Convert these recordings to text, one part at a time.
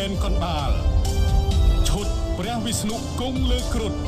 นคอนดาลชุดพระวิษณุกงเลือกรุด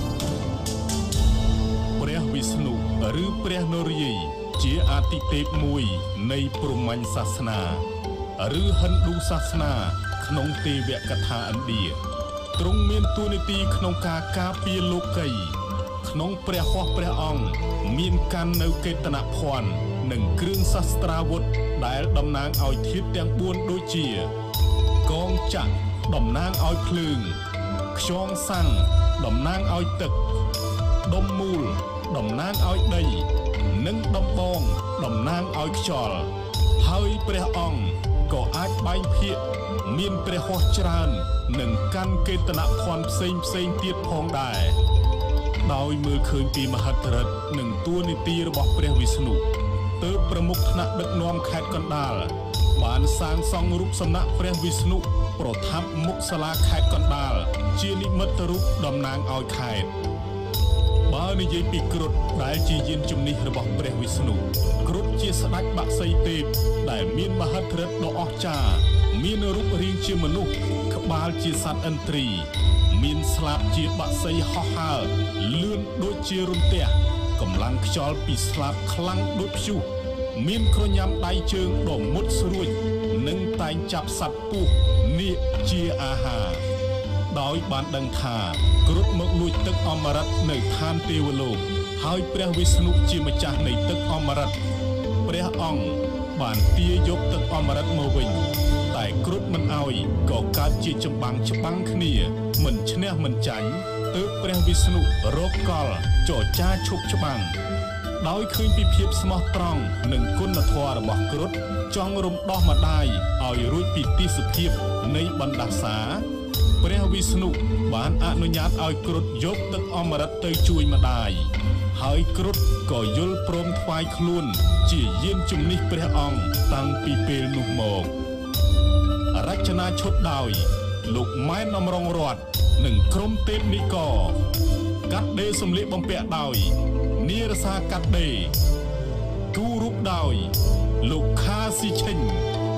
พระวิษณุหรือพระนรีជាអាទិទេពមួយនៃព្រហ្មញ្ញសាសនាឬហិណ្ឌូសាសនាក្នុងទេវកថាឥណ្ឌាទ្រង់មានតួនាទីក្នុងការការពារលោកីក្នុងព្រះហស្ថព្រះអង្គមានកាន់នៅកេតនភ័ណ្ឌនិងគ្រឿងសាស្ត្រាវុធដែលតំណាងឲ្យធាតុទាំង4ដូចជាកងចក្រតំណាងឲ្យភ្លើងខ្យងសាំងតំណាងឲ្យទឹកដុំមូលតំណាងឲ្យដីនិងដំបងតំណាងឲ្យខ្យល់ហើយព្រះអង្គក៏អាចបែងភាគមានព្រះហស្ថច្រើននិងកាន់កេតនភ័ណ្ឌផ្សេងទៀតផងដែរដោយមើលឃើញពីមហិទ្ធិឫទ្ធិនិងតួនាទីរបស់ព្រះវិស្ណុទើបប្រមុខថ្នាក់ដឹកនាំខេត្តកណ្ដាលបានសាងសង់រូបសំណាកព្រះវិស្ណុប្រថាប់មុខសាលាខេត្តកណ្ដាលជានិមិត្តរូបតំណាងឲ្យខេត្តបើនិយាយពីគ្រុឌដែលជាយានជំនិះរបស់ព្រះវិស្ណុគ្រុឌជាស្ដេចបក្សីទេពដែលមានមហិទ្ធិឫទ្ធិដ៏អស្ចារ្យមានរូបរាងជាមនុស្សក្បាលជាសត្វឥន្ទ្រីមានស្លាបជាបក្សីហោះហើរលឿនដូចជារន្ទះកម្លាំងខ្យល់ពីស្លាបខ្លាំងដូចព្យុះមានក្រញាំដៃជើងដ៏មុតស្រួចនិងតែងចាប់សត្វពស់នាគជាអាហារដោយបានដឹងថាគ្រុឌមកលួចទឹកអមរិតនៅឋានទេវលោកហើយព្រះវិស្ណុជាម្ចាស់នៃទឹកអមរិតព្រះអង្គបានទាយកទឹកអមរិតមកវិញតែគ្រុឌមិនអោយក៏កើតជាចម្បាំងច្បាំងគ្នាមិនឈ្នះមិនចាញ់ទើបព្រះវិស្ណុរកកលចរចាឈប់ច្បាំងដោយឃើញពីភាពស្មោះត្រង់និងគុណធម៌របស់គ្រុឌចង់រំដោះម្ដាយឲ្យរួចពីទីសភាពនៃបណ្ដាសាព្រះវិស្ណុបានអនុញ្ញាតឲ្យគ្រុឌយកទឹកអមរិតទៅជួយម្ដាយហើយគ្រុឌក៏យល់ព្រមថ្វាយខ្លួនជាយានជំនិះព្រះអង្គតាំងពីពេលនោះមករចនាឈុតដោយលោកម៉ែនអំរងរតនិងក្រុមទេពនិករកាត់ដេរសម្លៀកបំពាក់ដោយនារសាកាត់ដេរគូរូបដោយលោកខាស៊ីឆេញ